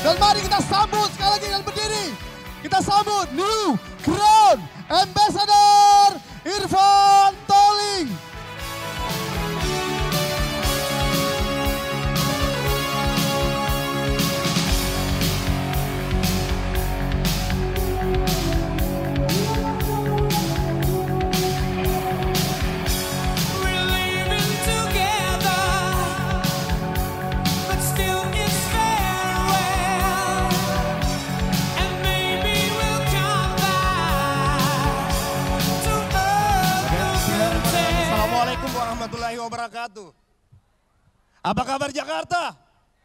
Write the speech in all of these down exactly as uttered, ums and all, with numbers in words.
Dan mari kita sambut sekali lagi dengan berdiri. Kita sambut New Crown Ambassador Irfan Toling. Assalamualaikum warahmatullahi wabarakatuh. Apa kabar Jakarta?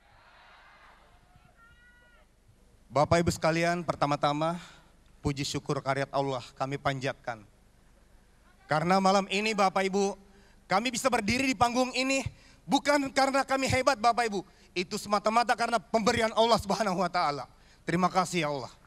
Bapak Ibu sekalian, pertama-tama puji syukur karyat Allah kami panjatkan. Karena malam ini Bapak Ibu, kami bisa berdiri di panggung ini bukan karena kami hebat Bapak Ibu. Itu semata-mata karena pemberian Allah Subhanahu wa taala. Terima kasih ya Allah.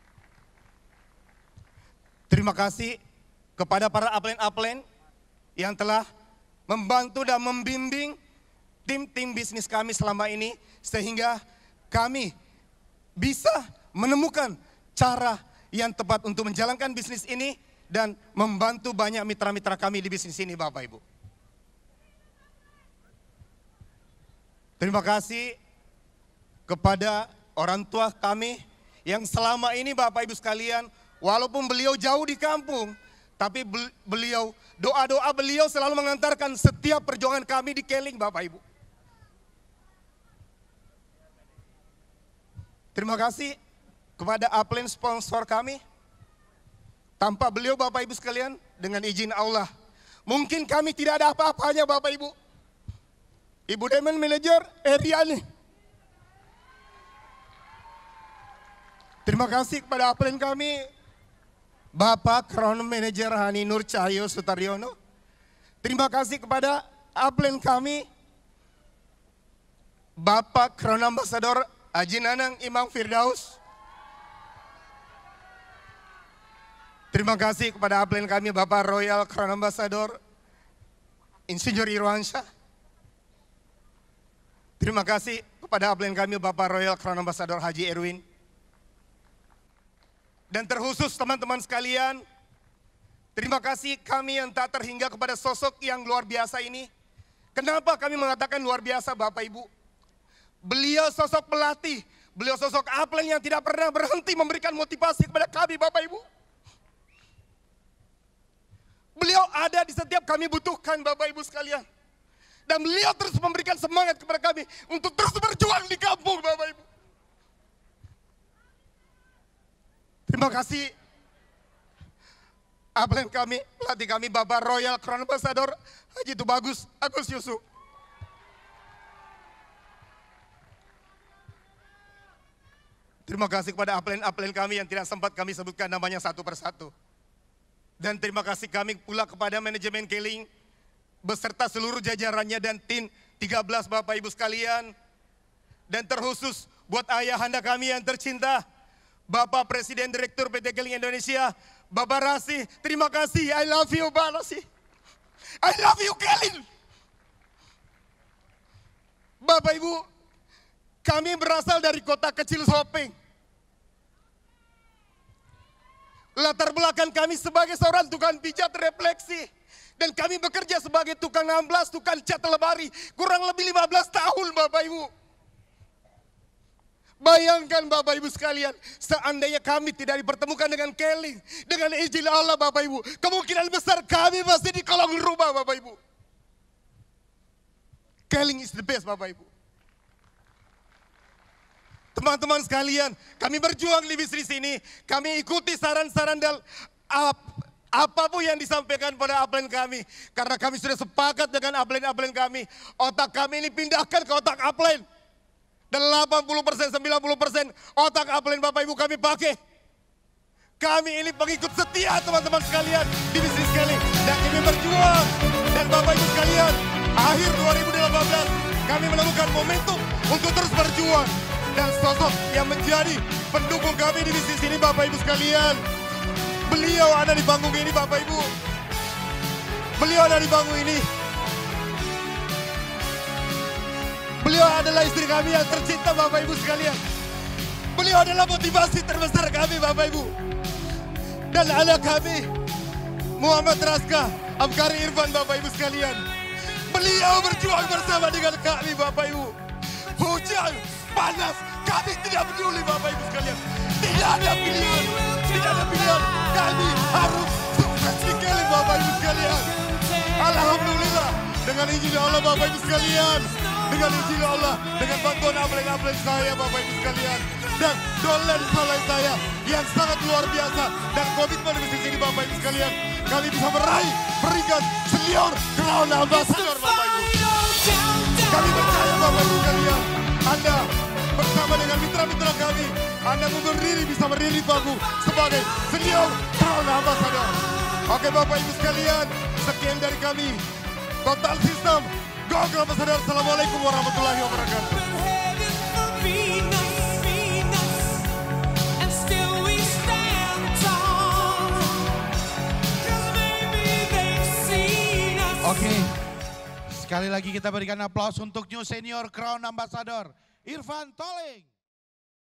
Terima kasih kepada para upline-upline yang telah membantu dan membimbing tim-tim bisnis kami selama ini sehingga kami bisa menemukan cara yang tepat untuk menjalankan bisnis ini dan membantu banyak mitra-mitra kami di bisnis ini Bapak Ibu. Terima kasih kepada orang tua kami yang selama ini Bapak Ibu sekalian, walaupun beliau jauh di kampung, tapi beliau, doa-doa beliau selalu mengantarkan setiap perjuangan kami di Keling Bapak Ibu. Terima kasih kepada upline sponsor kami. Tanpa beliau Bapak Ibu sekalian, dengan izin Allah, mungkin kami tidak ada apa-apanya Bapak Ibu. Ibu Demand Manager Eriani. Terima kasih kepada upline kami, Bapak Crown Manager Hani Nur Cahyo Sutaryono. Terima kasih kepada upline kami, Bapak Crown Ambassador Haji Nanang Imam Firdaus. Terima kasih kepada upline kami, Bapak Royal Crown Ambassador Insinyur Irwansyah. Terima kasih kepada upline kami, Bapak Royal Crown Ambassador Haji Erwin. Dan terkhusus teman-teman sekalian, terima kasih kami yang tak terhingga kepada sosok yang luar biasa ini. Kenapa kami mengatakan luar biasa Bapak Ibu? Beliau sosok pelatih, beliau sosok upline yang tidak pernah berhenti memberikan motivasi kepada kami Bapak Ibu. Beliau ada di setiap kami butuhkan Bapak Ibu sekalian. Dan beliau terus memberikan semangat kepada kami untuk terus berjuang di kampung Bapak Ibu. Terima kasih upline kami, pelatih kami Bapak Royal Crown Ambassador Haji Tubagus Agus Yusuf. Terima kasih kepada upline-upline kami yang tidak sempat kami sebutkan namanya satu persatu. Dan terima kasih kami pula kepada manajemen Keling beserta seluruh jajarannya dan tim tiga belas Bapak Ibu sekalian. Dan terkhusus buat ayahanda kami yang tercinta, Bapak Presiden Direktur P T Keling Indonesia, Bapak Rasi. Terima kasih, I love you Pak Rasi. I love you Keling. Bapak Ibu, kami berasal dari kota kecil Sopeng. Latar belakang kami sebagai seorang tukang pijat refleksi. Dan kami bekerja sebagai tukang amblas, tukang cat lebari. Kurang lebih lima belas tahun Bapak Ibu. Bayangkan Bapak Ibu sekalian, seandainya kami tidak dipertemukan dengan Keling, dengan izin Allah Bapak Ibu, kemungkinan besar kami pasti di kolong rumah Bapak Ibu. Keling is the best Bapak Ibu. Teman-teman sekalian, kami berjuang di bisnis ini, kami ikuti saran-saran dan ap, apapun yang disampaikan pada upline kami. Karena kami sudah sepakat dengan upline-upline kami, otak kami ini pindahkan ke otak upline. delapan puluh persen, sembilan puluh persen otak upline Bapak Ibu kami pakai. Kami ini pengikut setia teman-teman sekalian di bisnis Keling. Dan kami berjuang. Dan Bapak Ibu sekalian, akhir dua ribu delapan belas kami menemukan momentum untuk terus berjuang. Dan sosok yang menjadi pendukung kami di bisnis ini Bapak Ibu sekalian, beliau ada di panggung ini Bapak Ibu. Beliau ada di panggung ini. Beliau adalah istri kami yang tercinta Bapak Ibu sekalian. Beliau adalah motivasi terbesar kami Bapak Ibu. Dan anak kami, Muhammad Raska, Abkari Irfan Bapak Ibu sekalian. Beliau berjuang bersama dengan kami Bapak Ibu. Hujan, panas, kami tidak peduli Bapak Ibu sekalian. Tidak ada pilihan, tidak ada pilihan. Kami harus sukses sekali Bapak Ibu sekalian. Alhamdulillah, dengan izin Allah Bapak Ibu sekalian. Dengan izin Allah, dengan bantuan apel-apel saya Bapak Ibu sekalian. Dan dolen soleh saya yang sangat luar biasa. Dan komitmen di sini Bapak Ibu sekalian. Kami bisa meraih peringkat senior Crown Ambassador Bapak Ibu. Kami percaya Bapak Ibu sekalian. Anda bersama dengan mitra-mitra kami. Anda berdiri bisa berdiri baku sebagai senior Crown Ambassador. Oke Bapak Ibu sekalian. Sekian dari kami. Total System. Go Crown Ambassador. Assalamualaikum warahmatullahi wabarakatuh. Oke, sekali lagi kita berikan aplaus untuk new senior Crown Ambassador Irfan Toling.